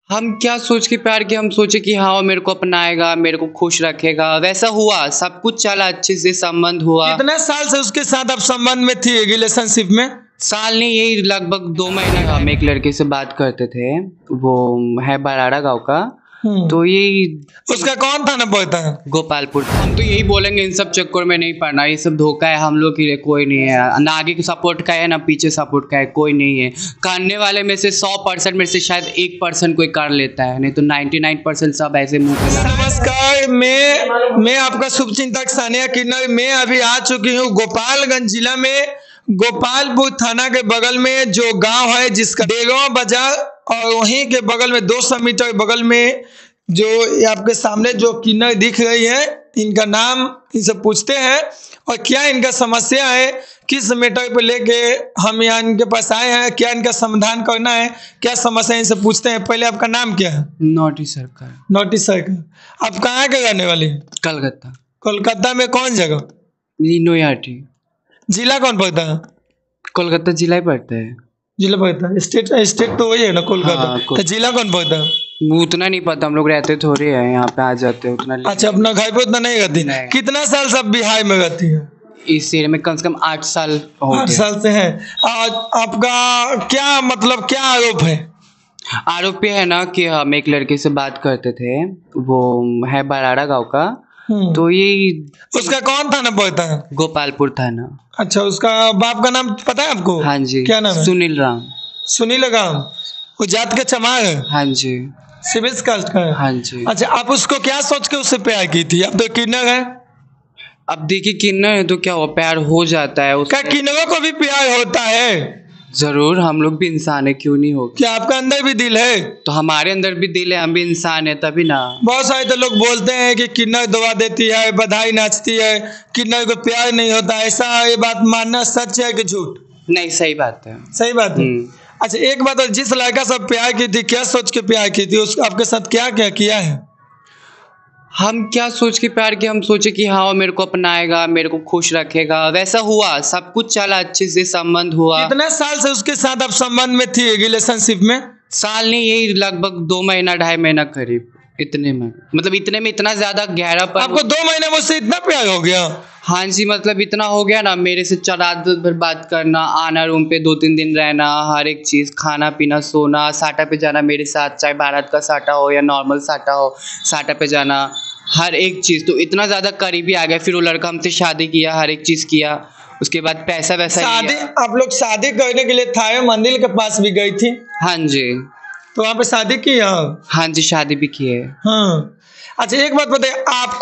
हम क्या सोच के प्यार किया, हम सोचे कि हाँ वो मेरे को अपनाएगा, मेरे को खुश रखेगा, वैसा हुआ, सब कुछ चला अच्छे से, संबंध हुआ। कितने साल से उसके साथ आप संबंध में थी, रिलेशनशिप में? साल नहीं, यही लगभग 2 महीने का। हम एक लड़के से बात करते थे, वो है बराड़ा गांव का, तो यही उसका कौन थाना पड़ता है? गोपालपुर। हम तो यही बोलेंगे, इन सब चक्कर में नहीं पड़ना, ये सब धोखा है, हम लोग के लिए कोई नहीं है, ना आगे सपोर्ट का है ना पीछे सपोर्ट का है, कोई नहीं है। करने वाले में से 100% में से शायद 1% कोई कर लेता है, नहीं तो 99% सब ऐसे मुंह पे लगा। नमस्कार, मैं आपका शुभचिंतक सानिया किन्नर। मैं अभी आ चुकी हूँ गोपालगंज जिला में, गोपालपुर थाना के बगल में जो गांव है जिसका डेगवा बाजार, और वहीं के बगल में 200 मीटर बगल में जो आपके सामने जो किन्नर दिख रही है, इनका नाम इनसे पूछते हैं और क्या इनका समस्या है, किस मैटर पे लेके हम यहाँ इनके पास आए हैं, क्या इनका समाधान करना है, क्या समस्या है, इनसे पूछते हैं। पहले आपका नाम क्या है? नोटिस सरकार। नोटिस सरकार। आप कहाँ के रहने वाले हैं? कलकत्ता। कोलकाता में कौन जगह? नोयाटी। जिला कौन पड़ता है? कोलकाता जिला ही पड़ता है। जिला पड़ता है, स्टेट तो वही है ना कोलकाता। हाँ, तो जिला कौन पड़ता है? वो उतना नहीं पता, हम लोग रहते थोड़े हैं यहाँ पे, आ जाते हैं उतना। अच्छा, अपना घर पे उतना नहीं रहती? कितना साल से बिहार में रहती है? इस एरिया में कम से कम 8 साल हो गए। 8 साल से है। आपका क्या मतलब क्या आरोप है? आरोप ये है ना कि हम एक लड़के से बात करते थे, वो है बराड़ा गांव का, तो यही उसका कौन थाना पड़ता है? गोपालपुर थाना। अच्छा, उसका बाप का नाम पता है आपको? हाँ जी। क्या नाम है? सुनील राम। सुनील राम। वो जात के चमार है? हाँ जी। सिविल कास्ट का है? हाँ जी। अच्छा, आप उसको क्या सोच के उससे प्यार की थी? अब तो किन्नर है। अब देखिए किन्नर है तो क्या हुआ, प्यार हो जाता है। क्या किन्नरों को भी प्यार होता है? जरूर, हम लोग भी इंसान है, क्यों नहीं हो। क्या आपका अंदर भी दिल है? तो हमारे अंदर भी दिल है, हम भी इंसान है, तभी ना। बहुत सारे तो लोग बोलते हैं कि किन्नर दुआ देती है, बधाई नाचती है, किन्नर को प्यार नहीं होता। ऐसा ये बात मानना सच है कि झूठ? नहीं, सही बात है। सही बात है। अच्छा, एक बात और, जिस लड़का से प्यार की थी, क्या सोच के प्यार की थी? उस आपके साथ क्या क्या किया है? हम क्या सोच के प्यार किया, हम सोचे कि हाँ वो मेरे को अपनाएगा, मेरे को खुश रखेगा, वैसा हुआ, सब कुछ चला अच्छे से, संबंध हुआ। कितने साल से उसके साथ आप संबंध में थी, रिलेशनशिप में? साल नहीं, यही लगभग 2 महीना 2.5 महीना करीब, इतने में, मतलब इतने में इतना ज्यादा गहरा पर। आपको 2 महीने मुझसे इतना प्यार हो गया? हाँ जी, मतलब इतना हो गया ना, मेरे से रात भर बात करना, आना रूम पे 2-3 दिन रहना, हर एक चीज़, खाना पीना सोना, साटा पे जाना मेरे साथ, चाहे भारत का साटा हो या नॉर्मल साटा हो, साटा पे जाना, हर एक चीज़। तो इतना ज़्यादा करीबी आ गया। फिर वो लड़का हमसे शादी किया, हर एक चीज़ किया, उसके बाद पैसा वैसा शादी, आप लोग शादी करने के लिए थावे मंदिर के पास भी गई थी? हाँ जी। तो वहाँ पे शादी की? हाँ जी, शादी भी की है। हाँ। अच्छा, एक बात बताइए,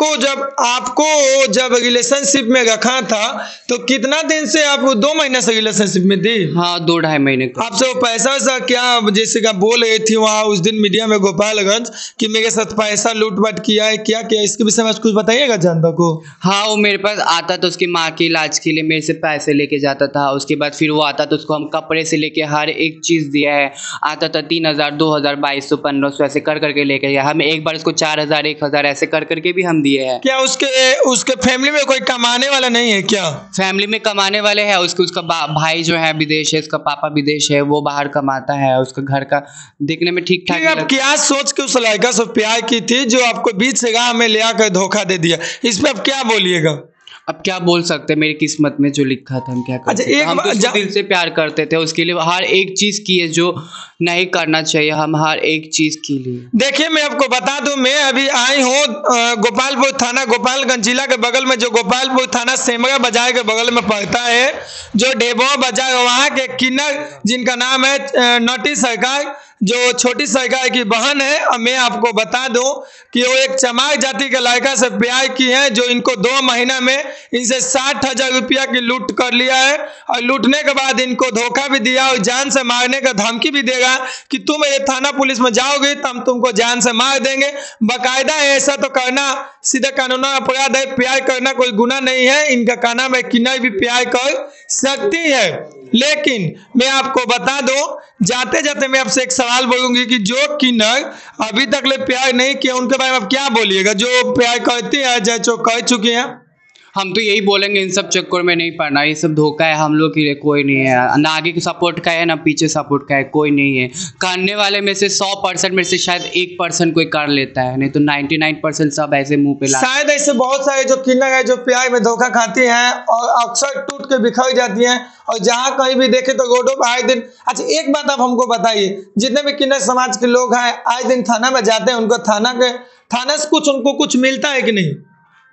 आपको जब रिलेशनशिप में रखा था तो कितना दिन से आप 2 महीने से रिलेशनशिप में थी? हाँ, 2-2.5 महीने का। आपसे वो पैसा सा क्या, जैसे का बोल रही थी वहाँ उस दिन मीडिया में गोपालगंज कि मेरे साथ पैसा लूटपाट किया है, क्या किया, इसके विषय में कुछ बताइएगा जनता को। हाँ, वो मेरे पास आता तो उसकी माँ के इलाज के लिए मेरे से पैसे लेके जाता था, उसके बाद फिर वो आता तो उसको हम कपड़े से लेके हर एक चीज़ दिया है। आता था 3,000, 2,000, 2,200, 1,500 ऐसे कर करके लेके गया। हम एक बार उसको 4,000, 1,000 ऐसे कर करके भी हम दिए हैं। क्या उसके फैमिली में कोई कमाने वाला नहीं है क्या? फैमिली में कमाने वाले हैं, उसका भाई जो है विदेश है, उसका पापा विदेश है, वो बाहर कमाता है, उसका घर का दिखने में ठीक ठाक। आप क्या सोच के उस लड़का से प्यार की थी जो आपको बीच राह में ले आकर धोखा दे दिया? इस पे आप क्या बोलिएगा? अब क्या बोल सकते हैं, मेरी किस्मत में जो लिखा था हम क्या कर सकते हैं। हम तो उसको दिल से प्यार करते थे, उसके लिए हर एक चीज़ की है जो नहीं करना चाहिए, हम हर एक चीज़ के लिए। देखिए, मैं आपको बता दूं, मैं अभी आई हूँ गोपालपुर थाना, गोपालगंज जिला के बगल में, जो गोपालपुर थाना सेमरा बाजार के बगल में पड़ता है, जो डेबो बाजार, वहाँ के किन्नर जिनका नाम है नोटिस सरकार, जो छोटी सरकार की बहन है। और मैं आपको बता दूं कि वो एक चमार जाति के लड़का से प्यार की है, जो इनको 2 महीना में इनसे 60,000 रुपया की लूट कर लिया है, और लूटने के बाद इनको धोखा भी दिया और जान से मारने का धमकी भी देगा कि तुम ये थाना पुलिस में जाओगे तो हम तुमको जान से मार देंगे। बाकायदा ऐसा तो करना सीधा कानूनी अपराध है, प्यार करना कोई गुनाह नहीं है। इनका कहना है किन्नर भी प्यार कर सकती है। लेकिन मैं आपको बता दूं, जाते जाते मैं आपसे एक सवाल बोलूंगी कि जो किन्नर अभी तक ले प्यार नहीं किया, उनके बारे में आप क्या बोलिएगा? जो प्यार करती है, जो कर चुकी हैं। हम तो यही बोलेंगे, इन सब चक्कर में नहीं पड़ना, ये सब धोखा है, हम लोग के लिए कोई नहीं है, ना आगे सपोर्ट का है ना पीछे सपोर्ट का है, कोई नहीं है। करने वाले में से 100% में से शायद 1% कोई कर लेता है, नहीं तो 99% सब ऐसे मुंह पे शायद ऐसे बहुत सारे जो किन्नर है जो प्यार में धोखा खाती हैं और अक्सर टूट के बिखर जाती हैं, और जहाँ कहीं भी देखे तो रोडों पर आए दिन। अच्छा एक बात आप हमको बताइए, जितने भी किन्नर समाज के लोग हैं आए दिन थाना में जाते हैं, उनको थाना से उनको कुछ मिलता है कि नहीं?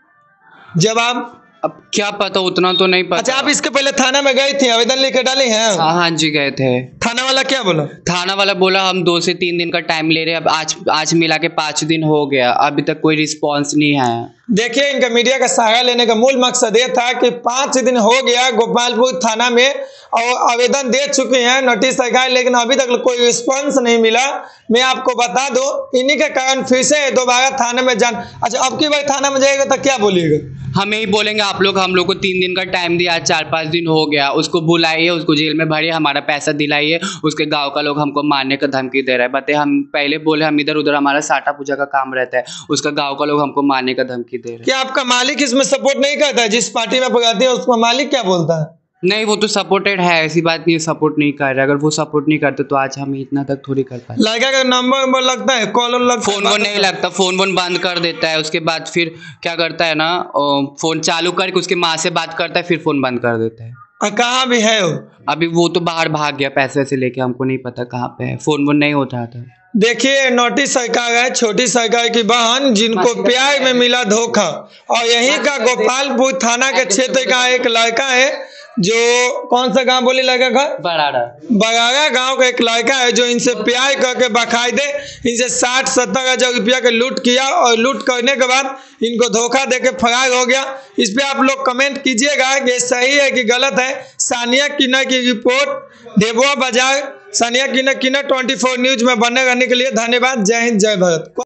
जवाब अब क्या पता, उतना तो नहीं पता। अच्छा आप इसके पहले थाना में गए थे, आवेदन लेकर डाले हैं? हाँ जी गए थे। थाना वाला क्या बोला? थाना वाला बोला हम 2 से 3 दिन का टाइम ले रहे हैं, अब आज मिला के 5 दिन हो गया, अभी तक कोई रिस्पॉन्स नहीं है। देखिए इनका मीडिया का सहारा लेने का मूल मकसद ये था कि 5 दिन हो गया गोपालपुर थाना में और आवेदन दे चुके हैं, नोटिस सरकार, लेकिन अभी तक कोई रिस्पॉन्स नहीं मिला। मैं आपको बता दूं इन्हीं के कारण फिर से दोबारा थाने में अच्छा अब की बार थाना में जाएगा तो क्या बोलिएगा? हम यही बोलेंगे, आप लोग हम लोग को 3 दिन का टाइम दिया, आज 4-5 दिन हो गया, उसको बुलाइए, उसको जेल में भरिए, हमारा पैसा दिलाइए। उसके गांव का लोग हमको मारने का धमकी दे रहा है। बताइए, हम पहले बोले हम इधर उधर हमारा साटा पूजा का काम रहता है, उसका गांव का लोग हमको मारने का धमकी दे रहे हैं। क्या आपका मालिक इसमें सपोर्ट नहीं करता है? जिस पार्टी में पकड़ती है उसका मालिक क्या बोलता है? नहीं, वो तो सपोर्टेड है, ऐसी बात नहीं है सपोर्ट नहीं कर रहा। अगर वो सपोर्ट नहीं करते तो आज हम इतना तक थोड़ी कर पाते। लड़का का नंबर लगता है, कॉल लगता है, फोन वो नहीं लगता, फोन बंद कर देता है। उसके बाद फिर क्या करता है ना, फोन चालू करके उसके माँ से बात करता है, फिर फोन बंद कर देता है। कहाँ भी है वो? अभी वो तो बाहर भाग गया पैसे से लेके, हमको नहीं पता कहाँ पे है, फोन नहीं होता था। देखिए नोटिस सरकार है, छोटी सरकार की बहन, जिनको प्यार में मिला धोखा। और यहीं का गोपालपुर थाना के क्षेत्र का एक लड़का है जो, कौन सा गांव बोले लड़का का? बराड़ा गांव का एक लड़का है जो इनसे प्यार करके बाकायदे इनसे 60-70 हजार रुपया का लूट किया, और लूट करने के बाद इनको धोखा देके फरार हो गया। इस पे आप लोग कमेंट कीजिएगा कि सही है कि गलत है। सानिया किन्नर की रिपोर्ट, ढेबुआ बाजार। सानिया किन्नर 24 न्यूज में बने रहने के लिए धन्यवाद। जय हिंद, जय भारत।